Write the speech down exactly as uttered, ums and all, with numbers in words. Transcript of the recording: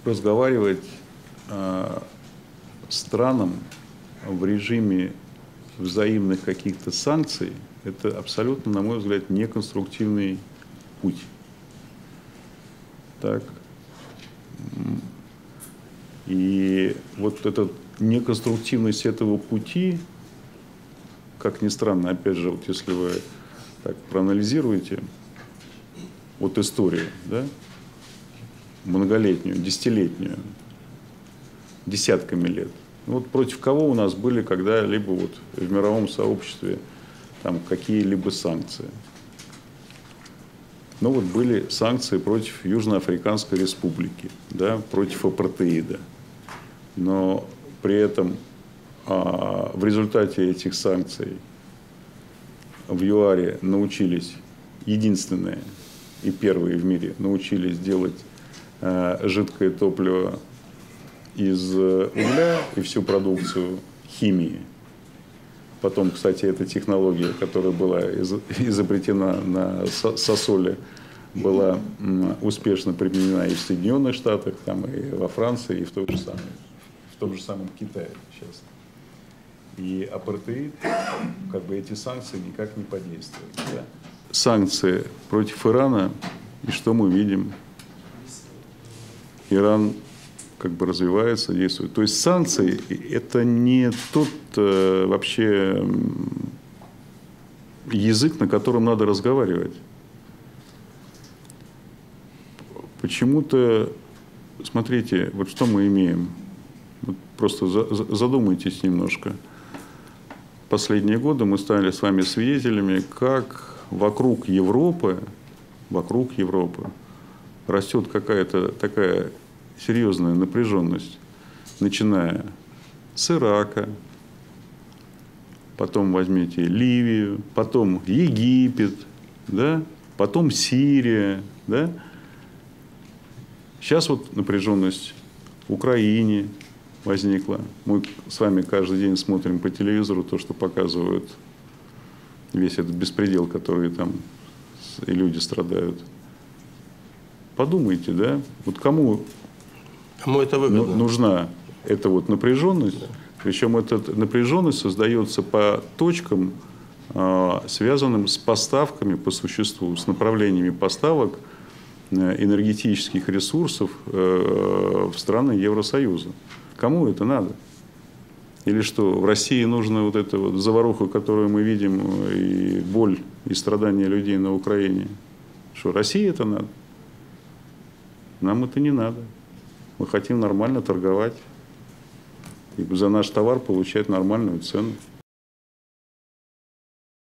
разговаривать э, странам в режиме взаимных каких-то санкций – это абсолютно, на мой взгляд, неконструктивный путь. Так. И вот эта неконструктивность этого пути, как ни странно, опять же, вот если вы так проанализируете вот историю, да, многолетнюю, десятилетнюю, десятками лет. Вот против кого у нас были когда-либо вот в мировом сообществе там какие-либо санкции? Ну вот были санкции против Южноафриканской Республики, да, против апартеида. Но при этом а, в результате этих санкций в ЮАРе научились, единственные и первые в мире, научились делать а, жидкое топливо из угля и всю продукцию химии. Потом, кстати, эта технология, которая была изобретена на Сасоле, была успешно применена и в Соединенных Штатах, там, и во Франции, и в том же самом, в том же самом Китае сейчас. И апартеид, как бы эти санкции никак не подействуют. Да? Санкции против Ирана, и что мы видим? Иран как бы развивается, действует. То есть санкции – это не тот э, вообще язык, на котором надо разговаривать. Почему-то, смотрите, вот что мы имеем. Вот просто за, задумайтесь немножко. Последние годы мы стали с вами свидетелями, как вокруг Европы, вокруг Европы растет какая-то такая серьезная напряженность, начиная с Ирака, потом возьмите Ливию, потом Египет, да, потом Сирия, да. Сейчас вот напряженность в Украине возникла. Мы с вами каждый день смотрим по телевизору то, что показывают, весь этот беспредел, который там и люди страдают. Подумайте, да, вот кому Кому это выгодно? Нужна эта вот напряженность, да. Причем эта напряженность создается по точкам, связанным с поставками по существу, с направлениями поставок энергетических ресурсов в страны Евросоюза. Кому это надо? Или что, в России нужна вот эта вот заваруха, которую мы видим, и боль, и страдания людей на Украине? Что, России это надо? Нам это не надо. Мы хотим нормально торговать и за наш товар получать нормальную цену.